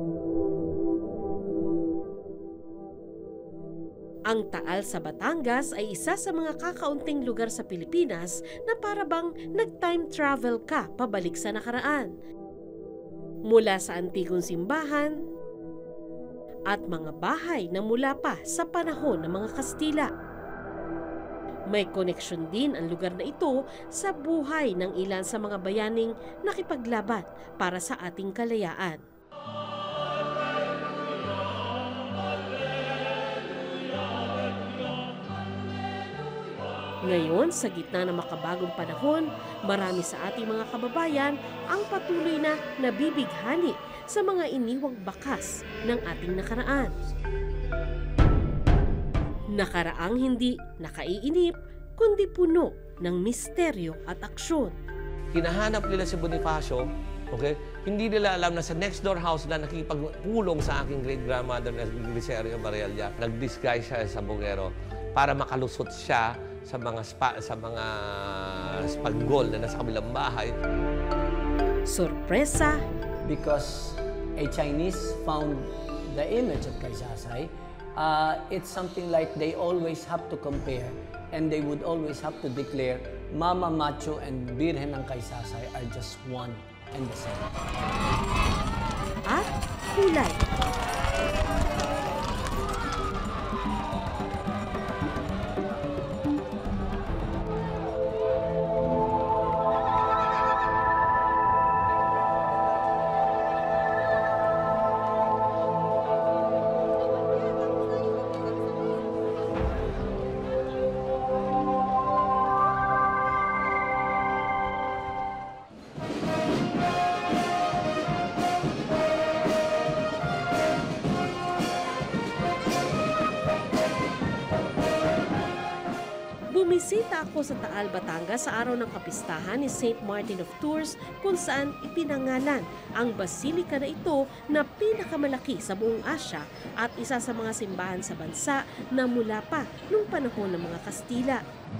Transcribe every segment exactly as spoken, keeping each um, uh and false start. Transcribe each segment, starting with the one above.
Ang Taal sa Batangas ay isa sa mga kakaunting lugar sa Pilipinas na parabang nag-time travel ka pabalik sa nakaraan. Mula sa antikong simbahan at mga bahay na mula pa sa panahon ng mga Kastila. May koneksyon din ang lugar na ito sa buhay ng ilan sa mga bayaning nakipaglaban para sa ating kalayaan. Ngayon, sa gitna ng makabagong panahon, marami sa ating mga kababayan ang patuloy na nabibighani sa mga iniwang bakas ng ating nakaraan. Nakaraang hindi nakaiinip, kundi puno ng misteryo at aksyon. Hinahanap nila si Bonifacio, okay? Hindi nila alam na sa next door house na nakikipagpulong sa aking great-grandmother na Glicerio Barella, nag-disguise siya sa bungero para makalusot siya sa mga spa, sa mga spaggol na nasa kabilang bahay. Sorpresa. Because a Chinese found the image of Kasaysayan, uh, it's something like they always have to compare and they would always have to declare Mama Macho and Birhen ng Kasaysayan are just one and the same. At kulay. Bumisita ako sa Taal, Batangas sa araw ng kapistahan ni Saint Martin of Tours kung saan ipinangalan ang basilika na ito na pinakamalaki sa buong Asya at isa sa mga simbahan sa bansa na mula pa nung panahon ng mga Kastila.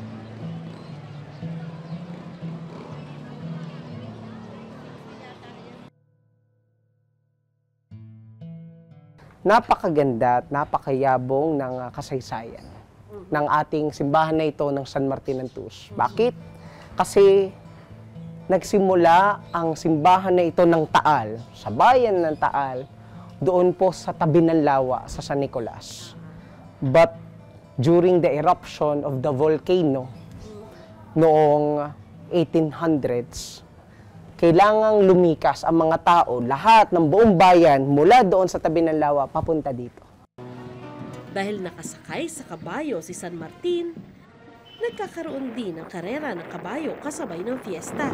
Napakaganda at napakayabong ng uh, kasaysayan ng ating simbahan na ito ng San Martin ng Tours. Bakit? Kasi nagsimula ang simbahan na ito ng Taal, sa bayan ng Taal, doon po sa tabi ng lawa sa San Nicolas. But during the eruption of the volcano noong eighteen hundreds, kailangang lumikas ang mga tao, lahat ng buong bayan mula doon sa tabi ng lawa papunta dito. Dahil nakasakay sa kabayo si San Martin, nagkakaroon din ng karera ng kabayo kasabay ng fiesta.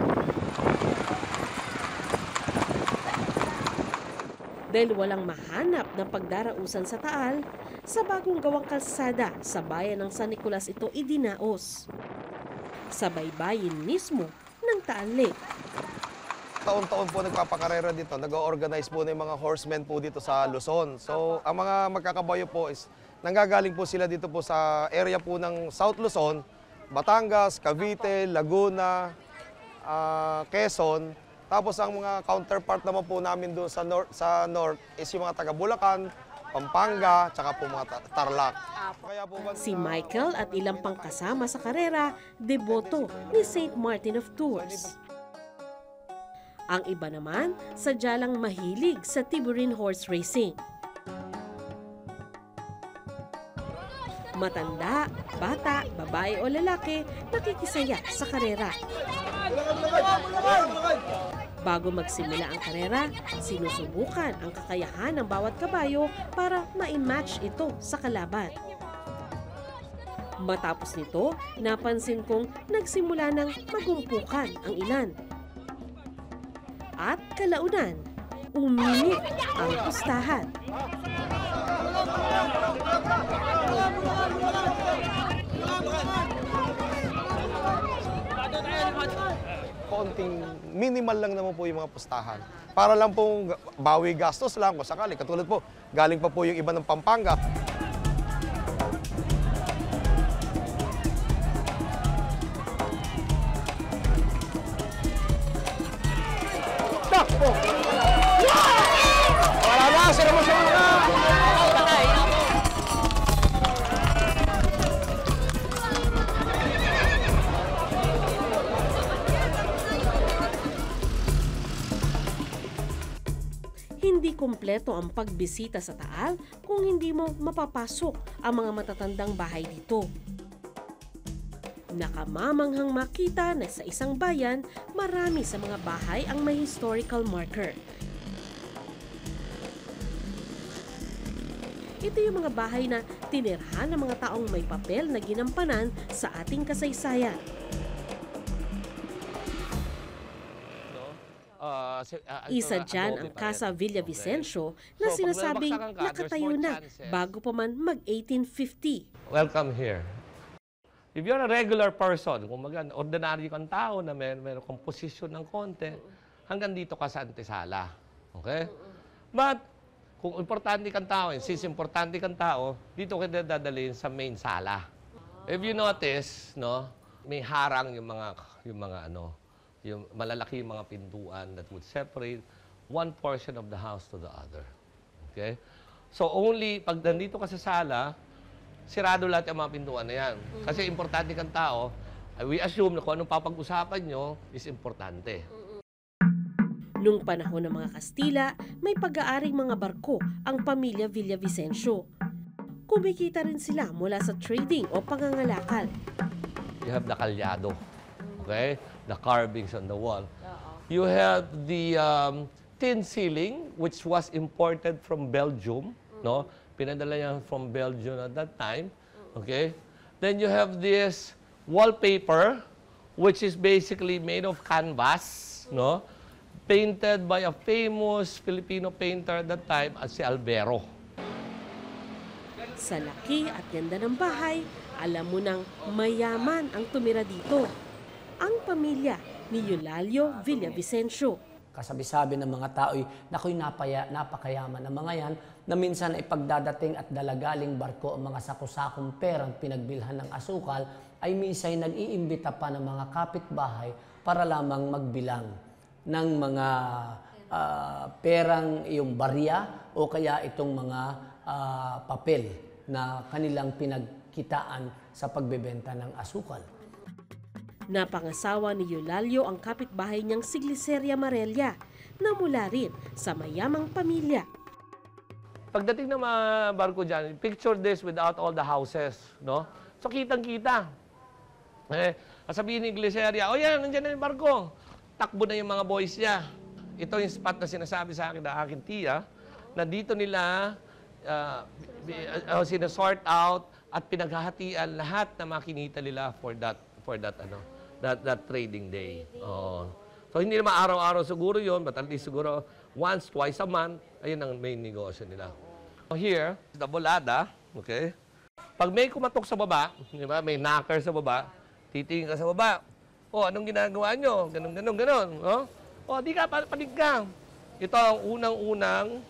Dahil walang mahanap ng pagdarausan sa Taal, sa bagong gawang kalsada sa bayan ng San Nicolas ito idinaos. Sa baybayin mismo ng Taal Lake. Taon-taon po nagpapakarera dito, nag-organize po ng mga horsemen po dito sa Luzon. So, ang mga magkakabayo po is nanggagaling po sila dito po sa area po ng South Luzon, Batangas, Cavite, Laguna, uh, Quezon. Tapos ang mga counterpart naman po namin doon sa north, sa north is yung mga taga Bulacan, Pampanga, tsaka po mga Tarlac. Kaya po ba, si Michael at ilang pang kasama sa karera, deboto ni Saint Martin of Tours. Ang iba naman, sadyalang mahilig sa Tiburin horse racing. Matanda, bata, babae o lalaki, nakikisaya sa karera. Bago magsimula ang karera, sinusubukan ang kakayahan ng bawat kabayo para ma-match ito sa kalaban. Matapos nito, napansin kong nagsimula ng magumpukan ang ilan. At kalaunan, uminit ang pustahan. konting minimal lang naman po yung mga pustahan. Para lang pong bawi gastos lang kung sakali. Katulad po, galing pa po yung iba ng Pampanga. Takbo! Wala na! Hindi kumpleto ang pagbisita sa Taal kung hindi mo mapapasok ang mga matatandang bahay dito. Nakamamanghang makita na sa isang bayan, marami sa mga bahay ang may historical marker. Ito yung mga bahay na tinirhan ng mga taong may papel na ginampanan sa ating kasaysayan. Uh, uh, Isa dyan ang Casa Villavicencio na So, sinasabing pag ka, nakatayo na bago pa man mag eighteen fifty. Welcome here. If you're a regular person, kung mag ordinary kang tao na may meron kang posisyon ng konti, hanggang dito ka sa antesala. Okay? But, kung importante kang tao, since importante kang tao, dito ka dadalhin sa main sala. If you notice, no, may harang yung mga, yung mga ano, yung malalaki yung mga pintuan that would separate one portion of the house to the other. Okay? So, only pag nandito ka sa sala, sirado lahat yung mga pintuan na yan. Kasi importante kang tao, we assume na kung anong papag-usapan nyo is importante. Nung panahon ng mga Kastila, may pag-aaring mga barko ang pamilya Villavicencio. Kumikita rin sila mula sa trading o pangangalakal. You have the kalyado. Okay? The carvings on the wall. You have the um, tin ceiling, which was imported from Belgium. No? Pinadala yan from Belgium at that time. Okay? Then you have this wallpaper, which is basically made of canvas. No? Painted by a famous Filipino painter at that time, at si Albero. Sa laki at ganda ng bahay, alam mo nang mayaman ang tumira dito. Ang pamilya ni Eulalio Villavicencio. Kasabi-sabi ng mga tao'y, nako'y napaya, napakayaman ng mga yan, na minsan ay pagdadating at dalagaling barko ang mga sakusakong perang pinagbilhan ng asukal, ay minsan nag-iimbita pa ng mga kapitbahay para lamang magbilang ng mga uh, perang yung barya o kaya itong mga uh, papel na kanilang pinagkitaan sa pagbebenta ng asukal. Napangasawa ni Eulalio ang kapitbahay niyang si Gliceria Marelia na mula rin sa mayamang pamilya. Pagdating ng mga barko dyan, picture this without all the houses. No? So kitang-kita. Eh, sabihin ni Gliceria, o yan, nandiyan na yung barko. Takbo na yung mga boys niya. Ito yung spot na sinasabi sa akin na aking tiya, na dito nila uh, uh, sinasort out at pinaghahatian lahat na makinita nila for that for that ano that that trading day. Oh. So hindi naman araw-araw siguro 'yon, but at least siguro once, twice a month, ayun ang main negosyo nila. So here, the bolada, okay? Pag may kumatok sa baba, di ba? May knocker sa baba, titingin ka sa baba. Oh, anong ginagawa nyo? Ganon, ganon, ganon. Oh, oh di ka, panig ka. Ito ang unang-unang.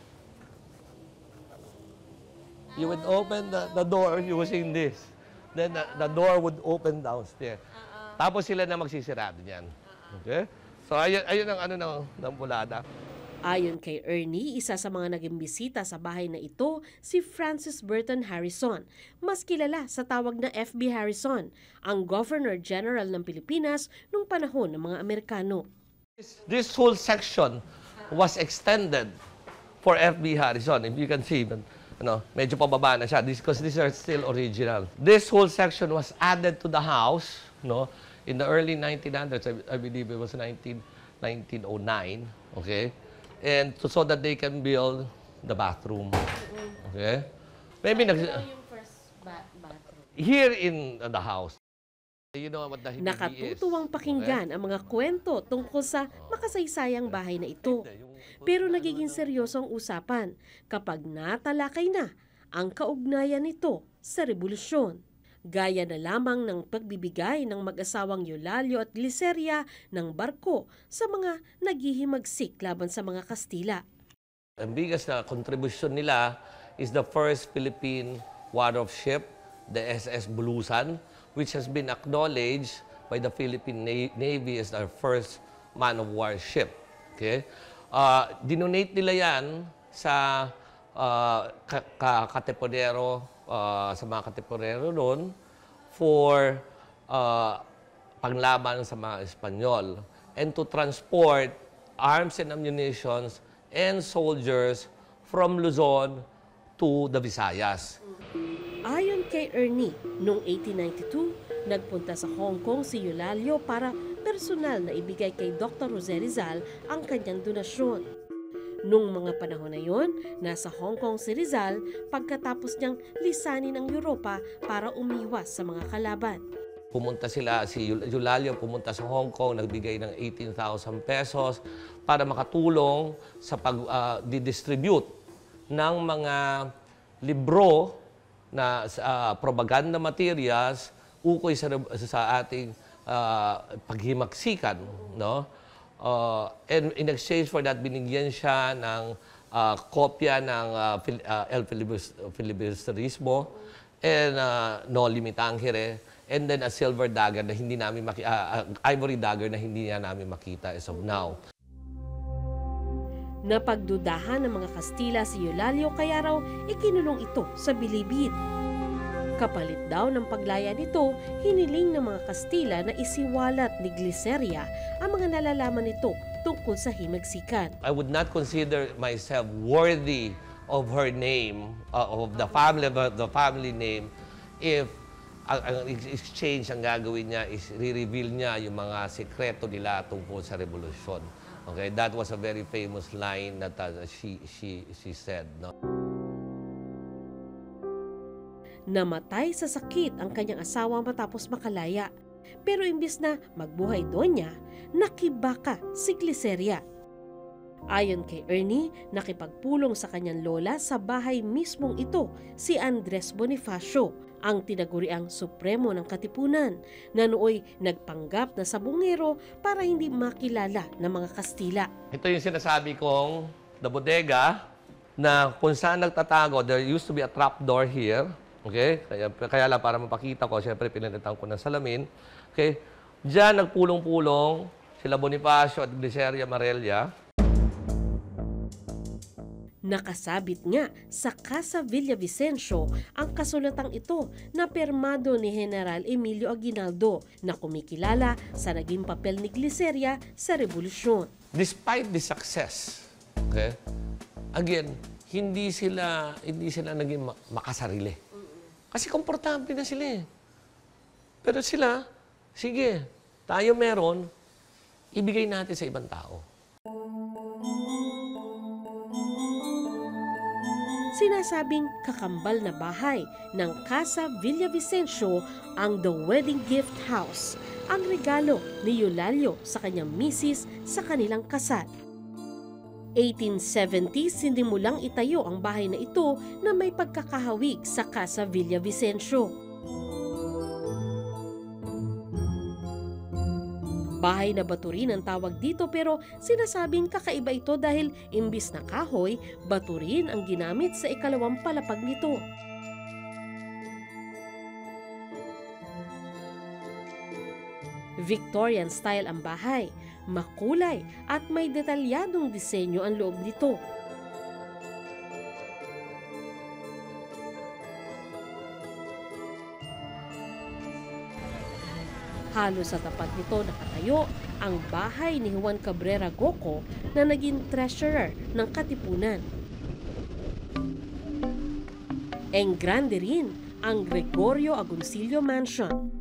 You would open the, the door using this. Then the, the door would open downstairs. Uh-uh. Tapos sila na magsisirado niyan. Uh-uh. Okay? So ayun, ayun ang ano ng, ng bulada. Ayon kay Ernie, isa sa mga naging bisita sa bahay na ito, si Francis Burton Harrison, mas kilala sa tawag na F B Harrison, ang Governor General ng Pilipinas nung panahon ng mga Amerikano. This, this whole section was extended for F B Harrison. If you can see, but, ano, medyo pababa na siya because these are still original. This whole section was added to the house, no, in the early nineteen hundreds. I, I believe it was nineteen oh nine. Okay. And to, so that they can build the bathroom. Okay? Maybe nag yung first ba- bathroom. Here in the house. You know what the Hindi Nakatutuwang is. pakinggan ang mga kwento tungkol sa makasaysayang bahay na ito. Pero nagiging seryoso ang usapan kapag natalakay na ang kaugnayan nito sa revolusyon. Gaya na lamang ng pagbibigay ng mag-asawang Eulalio at Gliceria ng barko sa mga naghihimagsik laban sa mga Kastila. Ang biggest na contribution nila is the first Philippine watership, the S S Bulusan, which has been acknowledged by the Philippine Navy as our first man-of-war ship. Okay? Uh, dinonate nila yan sa uh, katipunero, uh, sa mga katipunero noon for uh, panglaban sa mga Espanyol and to transport arms and ammunitions and soldiers from Luzon to the Visayas. Ayon kay Ernie, noong eighteen ninety-two, nagpunta sa Hong Kong si Eulalio para personal na ibigay kay Doctor Jose Rizal ang kanyang donasyon. Noong mga panahon na yon, nasa Hong Kong si Rizal pagkatapos niyang lisanin ang Europa para umiwas sa mga kalaban. Pumunta sila, si Eulalio pumunta sa Hong Kong, nagbigay ng eighteen thousand pesos para makatulong sa pag-distribute uh, ng mga libro na uh, propaganda materials ukoy sa, sa ating uh, paghimaksikan. No? Uh, and in exchange for that, binigyan siya ng uh, kopya ng uh, fil uh, El Filibusterismo and uh, No Limitangere, and then a silver dagger na hindi namin maki uh, uh, ivory dagger na hindi niya namin makita as of now. Napagdudahan ng mga Kastila si Eulalio kaya raw ikinulong ito sa bilibid. Kapalit daw ng paglaya nito, hiniling ng mga Kastila na isiwalat ni Gliceria ang mga nalalaman nito tungkol sa himagsikan. I would not consider myself worthy of her name, uh, of the family, of the family name, if ang, ang exchange ang gagawin niya is re-reveal niya yung mga sekreto nila tungkol sa revolusyon. Okay, that was a very famous line that uh, she she she said, no. Namatay sa sakit ang kanyang asawa matapos makalaya. Pero imbis na magbuhay doon niya, nakibaka si Gliceria. Ayon kay Ernie, nakipagpulong sa kanyang lola sa bahay mismong ito si Andres Bonifacio, ang tinaguriang supremo ng Katipunan, na nooy nagpanggap na sabungero para hindi makilala ng mga Kastila. Ito yung sinasabi kong the bodega na kung saan nagtatago, there used to be a trap door here. Okay? Kaya, kaya lang para mapakita ko, siyempre pinalitan ko ng salamin. Okay? Diyan nagpulong-pulong sila Bonifacio at Gliceria Marelia. Nakasabit nga sa Casa Villavicencio ang kasulatang ito na permado ni General Emilio Aguinaldo na kumikilala sa naging papel ni Gliceria sa revolusyon. Despite the success, okay, again, hindi sila hindi sila naging makasarili. Kasi komportable na sila eh. Pero sila, sige, tayo meron, ibigay natin sa ibang tao. Sinasabing kakambal na bahay ng Casa Villavicencio ang The Wedding Gift House, ang regalo ni Eulalio sa kanyang misis sa kanilang kasal. eighteen seventy, sinimulang itayo ang bahay na ito na may pagkakahawig sa Casa Villavicencio. Bahay na baturin ang tawag dito pero sinasabing kakaiba ito dahil imbis na kahoy, baturin ang ginamit sa ikalawang palapag nito. Victorian style ang bahay, makulay at may detalyadong disenyo ang loob nito. Halos sa tapat nito nakatayo ang bahay ni Juan Cabrera Goco na naging treasurer ng Katipunan. Engrandeng rin ang Gregorio Agoncillo Mansion.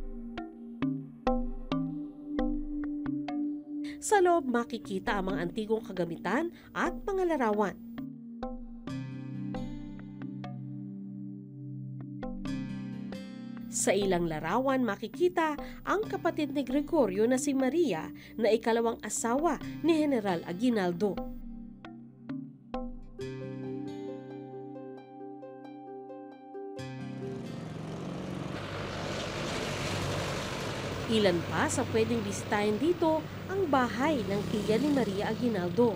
Sa loob makikita ang mga antigong kagamitan at mga larawan. Sa ilang larawan makikita ang kapatid ni Gregorio na si Maria na ikalawang asawa ni General Aguinaldo. Ilan pa sa pwedeng bisitahin dito ang bahay ng tiya ni Maria Aguinaldo.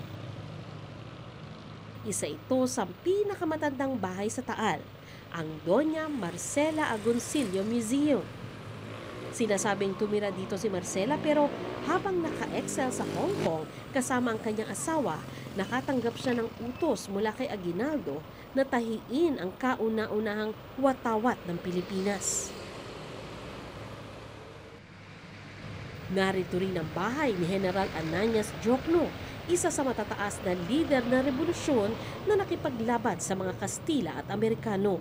Isa ito sa pinakamatandang bahay sa Taal, ang Doña Marcela Agoncillo Museum. Sinasabing tumira dito si Marcela pero habang naka-exile sa Hong Kong kasama ang kanyang asawa, nakatanggap siya ng utos mula kay Aguinaldo na tahiin ang kauna-unahang watawat ng Pilipinas. Narito rin ang bahay ni General Ananias Jokno, isa sa matataas na lider ng revolusyon na nakipaglaban sa mga Kastila at Amerikano.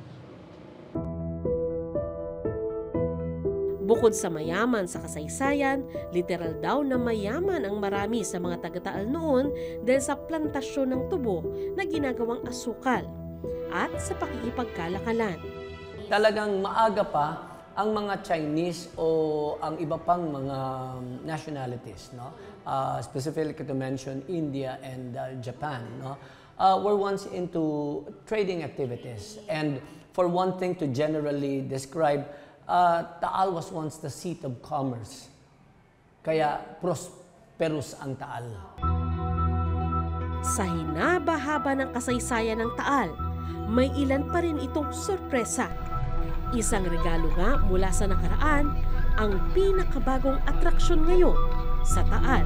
Bukod sa mayaman sa kasaysayan, literal daw na mayaman ang marami sa mga taga-Taal noon dahil sa plantasyon ng tubo na ginagawang asukal at sa pakikipagkalakalan. Talagang maaga pa ang mga Chinese o ang iba pang mga nationalities, no? Uh, specifically to mention India and uh, Japan, no? Uh, were once into trading activities. And for one thing to generally describe, Uh, Taal was once the seat of commerce. Kaya prosperous ang Taal. Sa hinaba-haba ng kasaysayan ng Taal, may ilan pa rin itong sorpresa. Isang regalo nga mula sa nakaraan, ang pinakabagong atraksyon ngayon sa Taal.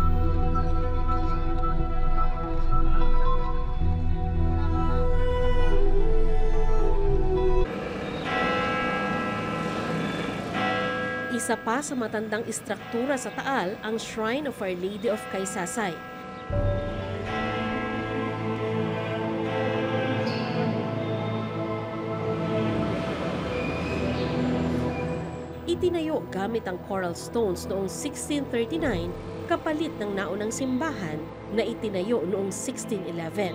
Isa pa sa matandang istruktura sa Taal ang Shrine of Our Lady of Kasaysayan. Itinayo gamit ang coral stones noong sixteen thirty-nine kapalit ng naunang simbahan na itinayo noong sixteen eleven.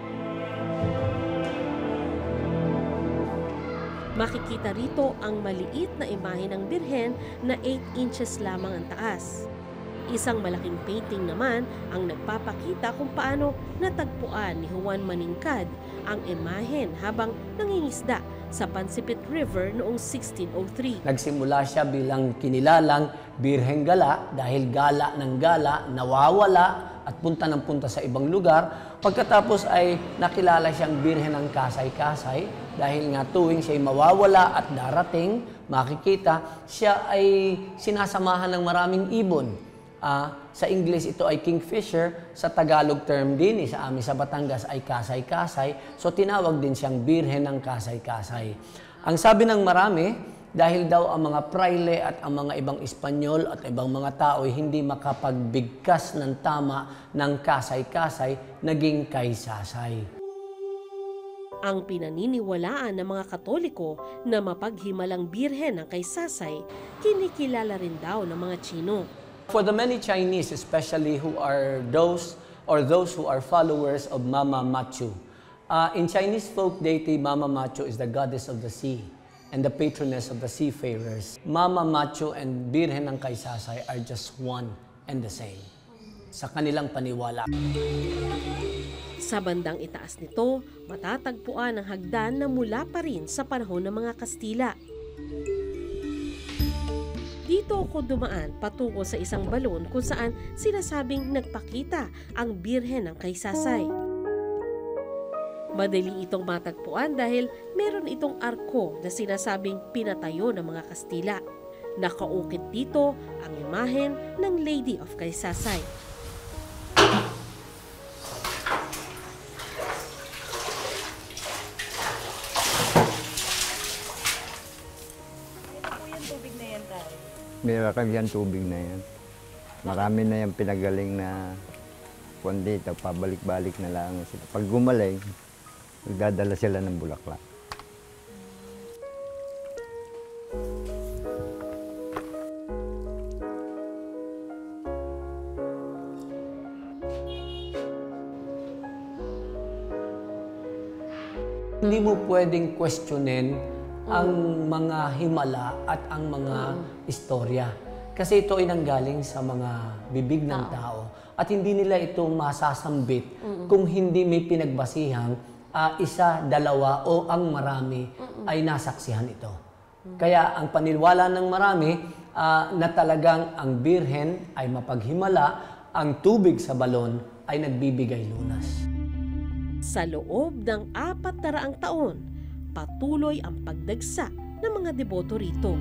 Makikita rito ang maliit na imahe ng Birhen na eight inches lamang ang taas. Isang malaking painting naman ang nagpapakita kung paano natagpuan ni Juan Maningkad ang imahen habang nangingisda sa Pansipit River noong sixteen oh three. Nagsimula siya bilang kinilalang Birheng Gala dahil gala ng gala, nawawala at punta ng punta sa ibang lugar. Pagkatapos ay nakilala siyang Birhen ng Kasay-Kasay dahil nga tuwing siya'y mawawala at darating, makikita, siya ay sinasamahan ng maraming ibon. Uh, sa English ito ay kingfisher, sa Tagalog term din, sa amin sa Batangas ay Kasay-Kasay, so tinawag din siyang Birhen ng Kasay-Kasay. Ang sabi ng marami, dahil daw ang mga praile at ang mga ibang Espanyol at ibang mga tao ay hindi makapagbigkas ng tama ng Kasay-Kasay, naging Kaysasay. Ang pinaniniwalaan ng mga Katoliko na mapaghimalang Birhen ng Kaysasay, kinikilala rin daw ng mga Chino. For the many Chinese, especially who are those or those who are followers of Mama Machu, uh, in Chinese folk deity, Mama Machu is the goddess of the sea and the patroness of the seafarers. Mama Machu and Birhen ng Kaysasay are just one and the same sa kanilang paniwala. Sa bandang itaas nito, matatagpuan ang hagdan na mula pa rin sa panahon ng mga Kastila. Dito ako dumaan patungo sa isang balon kung saan sinasabing nagpakita ang Birhen ng Kaysasay. Madali itong matagpuan dahil meron itong arko na sinasabing pinatayo ng mga Kastila. Nakaukit dito ang imahen ng Lady of Kaysasay. Meron kami yan tubig na yan. Marami na yan pinagaling na kung dito, pabalik-balik na lang sila. Pag gumaling, magdadala sila ng bulaklak. Hindi mo pwedeng questionin ang mga himala at ang mga istorya. Kasi ito ay nanggaling sa mga bibig ng tao. At hindi nila ito masasambit kung hindi may pinagbasihang uh, isa, dalawa o ang marami ay nasaksihan ito. Kaya ang paniniwala ng marami uh, na talagang ang Birhen ay mapaghimala, ang tubig sa balon ay nagbibigay lunas. Sa loob ng apat na raang taon, patuloy ang pagdagsa ng mga deboto rito.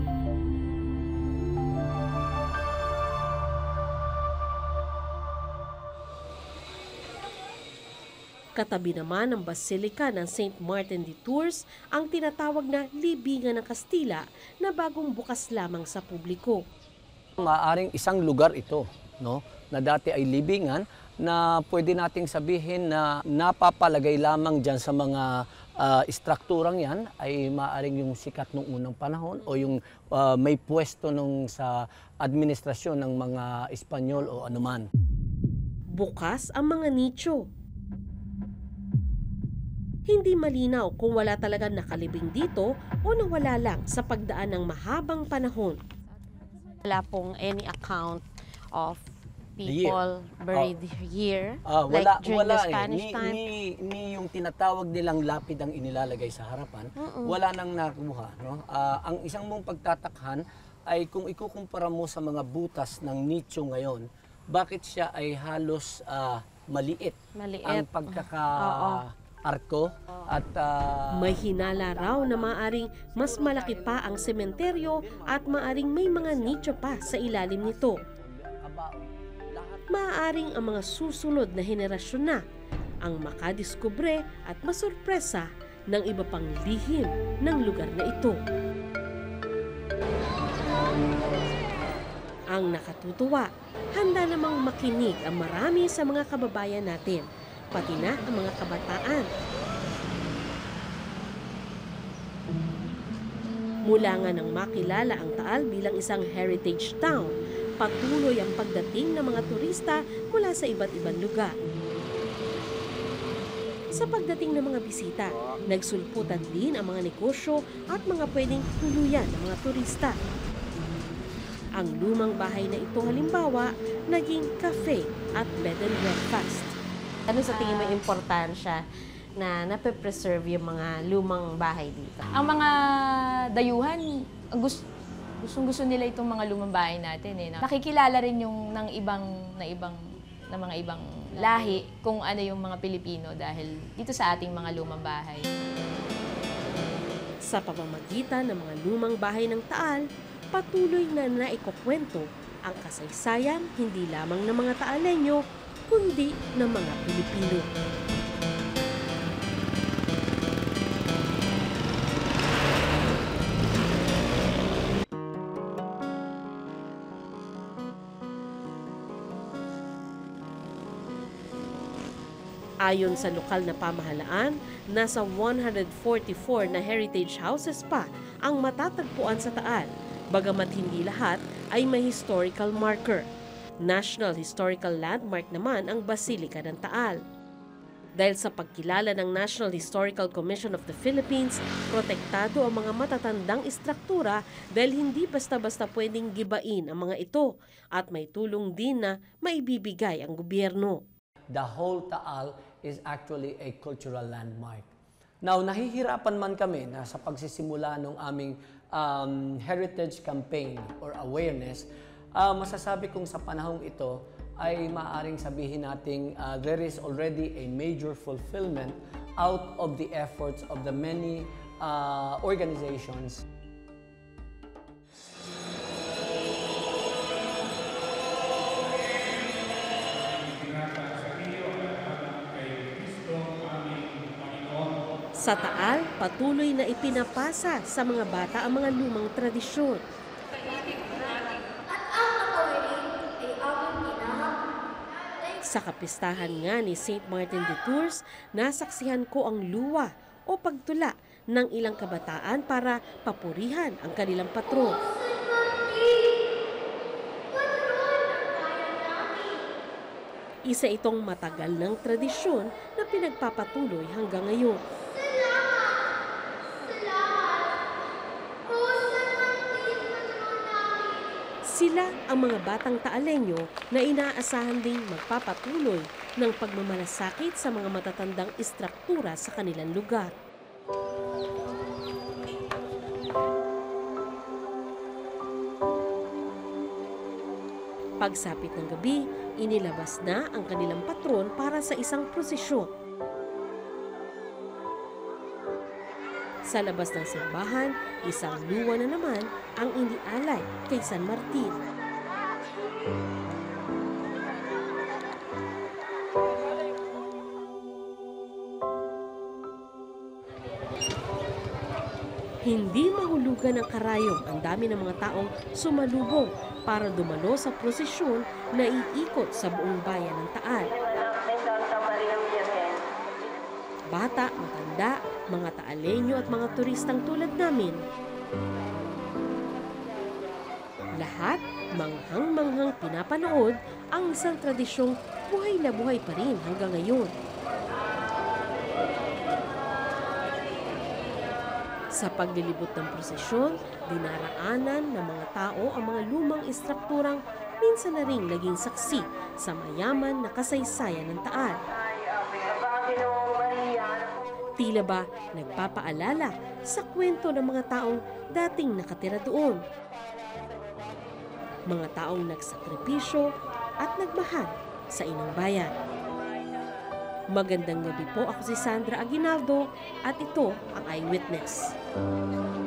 Katabi naman ng Basilika ng Saint Martin de Tours ang tinatawag na libingan ng Kastila na bagong bukas lamang sa publiko. Maaring isang lugar ito, no, na dati ay libingan na pwede nating sabihin na napapalagay lamang dyan sa mga uh, istrukturang yan ay maaaring yung sikat nung unang panahon o yung uh, may pwesto nung sa administrasyon ng mga Espanyol o anuman. Bukas ang mga nicho. Hindi malinaw kung wala talagang nakalibing dito o nawala lang sa pagdaan ng mahabang panahon. Wala pong any account of people buried uh, here, uh, like wala, during wala the Spanish eh. ni, time. Ni, ni yung tinatawag nilang lapid ang inilalagay sa harapan, Mm-mm. wala nang nakuha. No? Uh, ang isang mong pagtatakhan ay kung ikukumpara mo sa mga butas ng nicho ngayon, bakit siya ay halos uh, maliit, Maliit. ang pagkaka... Oo. arko at uh, May hinala raw na maaring mas malaki pa ang sementeryo at maaring may mga nicho pa sa ilalim nito. Maaring ang mga susunod na henerasyon na ang makadiskubre at masurpresa ng iba pang lihim ng lugar na ito. Ang nakatutuwa, handa namang makinig ang marami sa mga kababayan natin, pati na ang mga kabataan. Mula nga nang makilala ang Taal bilang isang heritage town, patuloy ang pagdating ng mga turista mula sa iba't ibang lugar. Sa pagdating ng mga bisita, nagsulputan din ang mga negosyo at mga pwedeng tuluyan ng mga turista. Ang lumang bahay na ito halimbawa, naging cafe at bed and breakfast. Ano sa tingin mo importansya na nape-preserve yung mga lumang bahay dito? Ang mga dayuhan, gusto, gustong-gusto nila itong mga lumang bahay natin. Eh. Nakikilala rin yung ng ibang, na ibang, na mga ibang lahi kung ano yung mga Pilipino dahil dito sa ating mga lumang bahay. Sa pamamagitan ng mga lumang bahay ng Taal, patuloy na naikukwento ang kasaysayan hindi lamang ng mga Taaleño, kundi ng mga Pilipino. Ayon sa lokal na pamahalaan, nasa one hundred forty-four na heritage houses pa ang matatagpuan sa Taal, bagamat hindi lahat ay may historical marker. National Historical Landmark naman ang Basilica ng Taal. Dahil sa pagkilala ng National Historical Commission of the Philippines, protektado ang mga matatandang istruktura dahil hindi basta-basta pwedeng gibain ang mga ito at may tulong din na maibibigay ang gobyerno. The whole Taal is actually a cultural landmark. Now, nahihirapan man kami na sa pagsisimula ng aming um, heritage campaign or awareness, uh, masasabi kong sa panahong ito ay maaaring sabihin nating uh, there is already a major fulfillment out of the efforts of the many uh, organizations. Sa Taal, patuloy na ipinapasa sa mga bata ang mga lumang tradisyon. Sa kapistahan nga ni Saint Martin de Tours, nasaksihan ko ang luwa o pagtula ng ilang kabataan para papurihan ang kanilang patron. Isa itong matagal ng tradisyon na pinagpapatuloy hanggang ngayon. Sila ang mga batang Taaleño na inaasahan ding magpapatuloy ng pagmamalasakit sa mga matatandang istruktura sa kanilang lugar. Pagsapit ng gabi, inilabas na ang kanilang patron para sa isang prosesyon. Sa labas ng simbahan, isang luwa na naman ang inialay kay San Martin. Hindi mahulugan ng karayom ang dami ng mga taong sumalubong para dumalo sa prosesyon na iikot sa buong bayan ng Taal. Bata, matanda, mga Taaleño at mga turistang tulad namin. Lahat manghang-manghang pinapanood ang isang tradisyong buhay na buhay pa rin hanggang ngayon. Sa paglilibot ng prosesyon, dinaraanan ng mga tao ang mga lumang istrukturang minsan na ring naging saksi sa mayaman na kasaysayan ng Taal. Tila ba nagpapaalala sa kwento ng mga taong dating nakatira doon. Mga taong nagsakripisyo at nagmahal sa inang bayan. Magandang gabi po, ako si Sandra Aguinaldo at ito ang iWitness.